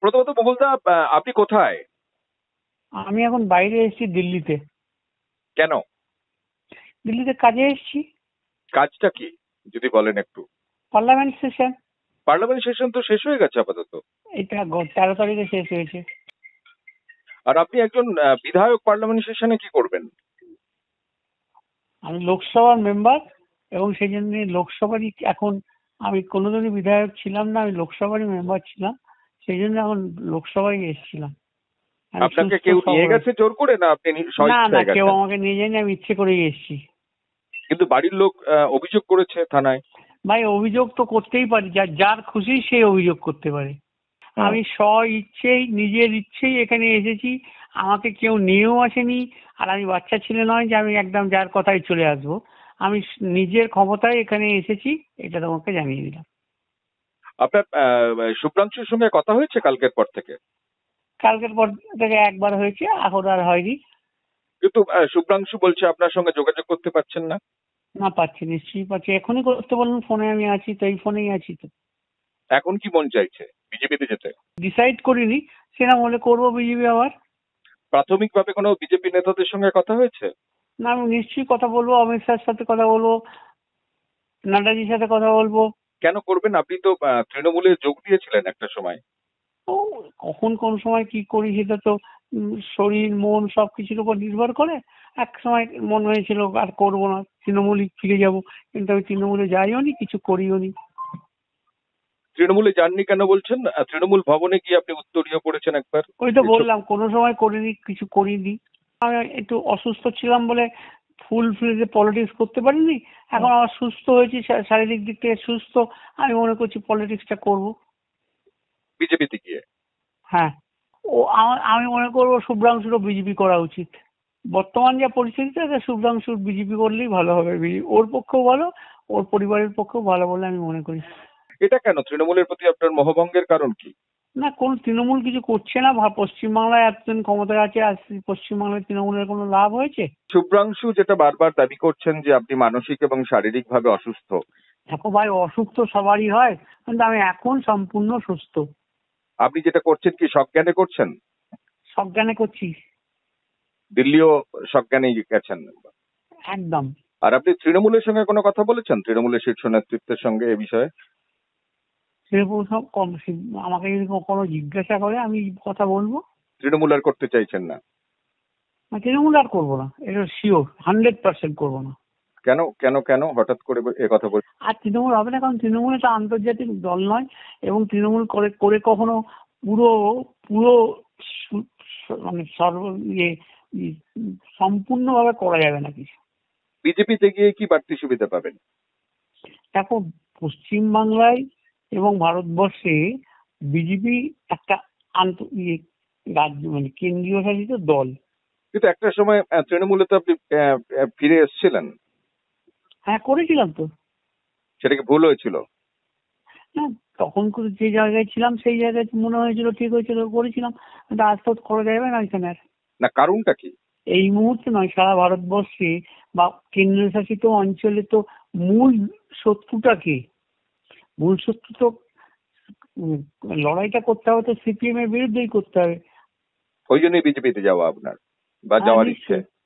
প্রথমত মঙ্গলদা, আপনি কোথায়? আমি এখন বাইরে এসেছি দিল্লিতে। কেন? দিল্লিতে কাজে এসেছি। কাজটা কি যদি বলেন একটু? Parliament session. পার্লামেন্ট সেশন তো শেষ হয়ে গেছে আপাতত। এটা 13 তারিখে শেষ হয়েছে। আর আপনি একজন বিধায়ক, পার্লামেন্ট সেশনে কি করবেন? আমি লোকসভার মেম্বার এবং সেই জন্য লোকসভারই এখন, আমি কোনোদিনই বিধায়ক ছিলাম না, আমি লোকসভারই মেম্বার ছিলাম, সেই জন্য এখন লোকসভায় এসেছিলাম। আমি আপনাকে সুস্থ কেউ নিয়ে সবল। গেছে জোর করে, না আপনি না না, স্বইচ্ছায় কেউ গেছেন? আমাকে নিয়ে যায়নি, আমি ইচ্ছে করেই এসেছি। কিন্তু বাড়ির লোক অভিযোগ করেছে থানায়। ভাই, অভিযোগ তো করতেই পারি, যার খুশি সেই অভিযোগ করতে পারে। আমি ইচ্ছেই, নিজের ইচ্ছেই এখানে এসেছি, আমাকে কেউ নিয়েও আসেনি। আর আমি বাচ্চা ছেলে নয় যে আমি একদম যার কথাই চলে আসবো। আমি নিজের ক্ষমতায় এখানে এসেছি, এটা তোমাকে জানিয়ে দিলাম। আপনার শুভ্রাংশুর সঙ্গে কথা হয়েছে কালকের পর থেকে? কালকের পর থেকে একবার হয়েছে, এখন আর হয়নি। কিন্তু শুভ্রাংশু বলছে আপনার সঙ্গে যোগাযোগ করতে পারছেন না। না, পাচ্ছি, নিশ্চয়ই পাচ্ছি। এখনই করতে বলুন, ফোনে আমি আছি তো, এই ফোনেই আছি তো। এখন কি মন চাইছে বিজেপিতে যেতে? ডিসাইড করিনি, সেরকম হলে করবো বিজেপি আবার। প্রাথমিকভাবে কোনো বিজেপি নেতাদের সঙ্গে কথা হয়েছে? না, আমি নিশ্চয়ই কথা বলবো, অমিত শাহের সাথে কথা বলবো, নাড্ডাজির সাথে কথা বলবো। কেন করবেন? আপনি তো তৃণমূলে যোগ দিয়েছিলেন একটা সময়। তো কখন কোন সময় কি করি সেটা তো শরীর মন সবকিছুর উপর নির্ভর করে। এক সময় মন হয়েছিল আর করবো না, তৃণমূলে ফিরে যাব, কিন্তু আমি তৃণমূলে যাইও নি, কিছু করিও নি। তৃণমূলে যাননি কেন বলছেন? তৃণমূল ভবনে গিয়ে আপনি উত্তরীয় করেছেন একবার। ওই তো বললাম, কোনো সময় করিনি, কিছু করিনি। আমি একটু অসুস্থ ছিলাম বলে ফুল ফ্লেজে পলিটিক্স করতে পারিনি। এখন আমার সুস্থ হয়েছি, শারীরিক দিক থেকে সুস্থ, আমি মনে করছি পলিটিক্সটা করব। বিজেপিতে গিয়ে? হ্যাঁ, আমি মনে করবো শুভ্রাংশুরও বিজেপি করা উচিত। বর্তমান যা পরিস্থিতি আছে, শুভ্রাংশুর বিজেপি করলেই ভালো হবে। ওর পক্ষেও ভালো, ওর পরিবারের পক্ষেও ভালো বলে আমি মনে করি। এটা কেন? তৃণমূলের প্রতি আপনার মোহভঙ্গের কারণ কি? না, কোন তৃণমূল কিছু করছে না। পশ্চিমবাংলায় এতদিন ক্ষমতায় আছে, আর পশ্চিমবাংলায় তৃণমূলের কোনো লাভ হয়েছে? শুভ্রাংশু যেটা বারবার দাবি করছেন যে আপনি মানসিক এবং শারীরিক ভাবে অসুস্থ। দেখো ভাই, অসুখ তো সবারই হয়, কিন্তু আমি এখন সম্পূর্ণ সুস্থ। আপনি যেটা করছেন কি সজ্ঞানে করছেন? সজ্ঞানে করছি। দিল্লিও সজ্ঞানে গেছেন? একদম। আর আপনি তৃণমূলের সঙ্গে কোনো কথা বলেছেন, তৃণমূলের শীর্ষ নেতৃত্বের সঙ্গে এ বিষয়ে? সেরকম আমাকে যদি কোনো জিজ্ঞাসা করে আমি কথা বলবো। তৃণমূল আর করতে চাইছেন না? তৃণমূল আর করবো না, এটা শিওর, 100% করবো না। কেন কেন কেন হঠাৎ করে এ কথা বলছেন? আর তৃণমূল হবে না, কারণ তৃণমূল একটা আন্তর্জাতিক দল নয়, এবং তৃণমূল করে করে কখনো পুরো পুরো মানে ইয়ে ই- সম্পূর্ণভাবে করা যাবে না কিছু। বিজেপিতে গিয়ে কি বাড়তি সুবিধা পাবেন? দেখো, পশ্চিম বাংলায় এবং ভারতবর্ষে বিজেপি একটা রাজ্য, মানে কেন্দ্রীয় শাসিত দল। কিন্তু একটা সময় তৃণমূলে তো আপনি ফিরে এসেছিলেন। হ্যাঁ, করেছিলাম তো। সেটা কি ভুল হয়েছিল? হ্যাঁ, তখন যে জায়গায় ছিলাম সেই জায়গায় মনে হয়েছিল ঠিক হয়েছিল, করেছিলাম। কিন্তু আজ তো করা যাবে না এখানে আর। না, কারণটা কি? এই মুহূর্তে নয়, সারা ভারতবর্ষে বা কেন্দ্রশাসিত অঞ্চলে তো মূল শত্রুটা কে? মূল শত্রু তো উম, লড়াইটা করতে হবে তো সিপিএম এর বিরুদ্ধেই করতে হবে। ওই জন্যই বিজেপিতে যাওয়া আপনার, বা হ্যাঁ, যাওয়ার ইচ্ছে? নিশ্চয়ই।